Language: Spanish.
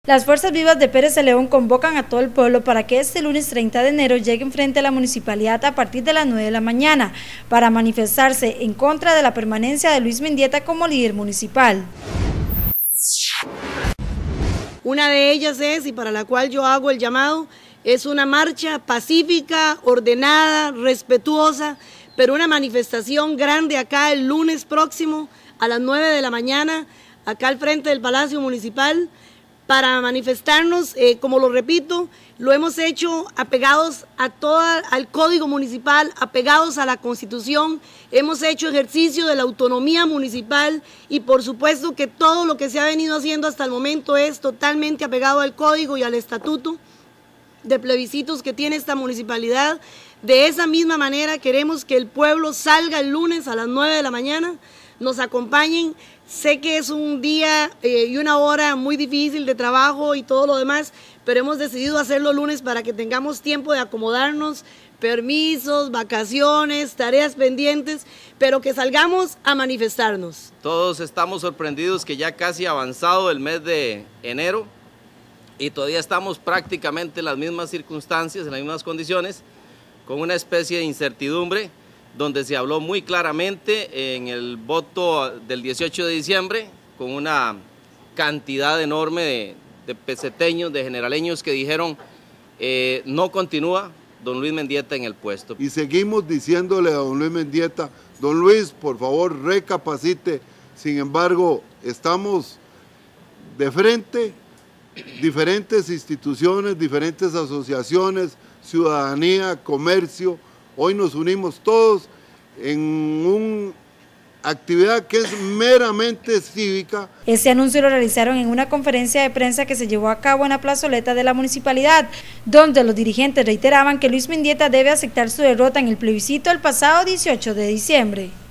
Las Fuerzas Vivas de Pérez de León convocan a todo el pueblo para que este lunes 30 de enero lleguen frente a la municipalidad a partir de las 9 de la mañana para manifestarse en contra de la permanencia de Luis Mendieta como líder municipal. Una de ellas es, y para la cual yo hago el llamado, es una marcha pacífica, ordenada, respetuosa, pero una manifestación grande acá el lunes próximo a las 9 de la mañana, acá al frente del Palacio Municipal, para manifestarnos, como lo repito, lo hemos hecho apegados al Código Municipal, apegados a la Constitución, hemos hecho ejercicio de la autonomía municipal y por supuesto que todo lo que se ha venido haciendo hasta el momento es totalmente apegado al Código y al Estatuto de plebiscitos que tiene esta municipalidad. De esa misma manera queremos que el pueblo salga el lunes a las 9 de la mañana, nos acompañen. Sé que es un día y una hora muy difícil de trabajo y todo lo demás, pero hemos decidido hacerlo lunes para que tengamos tiempo de acomodarnos, permisos, vacaciones, tareas pendientes, pero que salgamos a manifestarnos. Todos estamos sorprendidos que ya casi avanzado el mes de enero y todavía estamos prácticamente en las mismas circunstancias, en las mismas condiciones, con una especie de incertidumbre, donde se habló muy claramente en el voto del 18 de diciembre, con una cantidad enorme de peseteños, de generaleños que dijeron no continúa don Luis Mendieta en el puesto. Y seguimos diciéndole a don Luis Mendieta, don Luis, por favor, recapacite. Sin embargo, estamos de frente, diferentes instituciones, diferentes asociaciones, ciudadanía, comercio. Hoy nos unimos todos en una actividad que es meramente cívica. Este anuncio lo realizaron en una conferencia de prensa que se llevó a cabo en la plazoleta de la municipalidad, donde los dirigentes reiteraban que Luis Mendieta debe aceptar su derrota en el plebiscito el pasado 18 de diciembre.